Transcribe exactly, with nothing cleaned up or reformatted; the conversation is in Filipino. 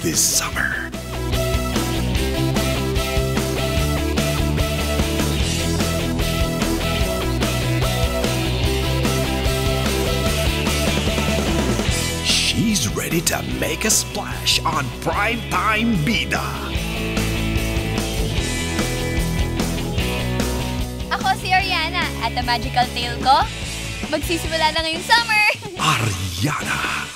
this summer. She's ready to make a splash on Primetime Bida. Ako si Ariana at the magical tale ko, magsisimula na ngayong summer! Ariana.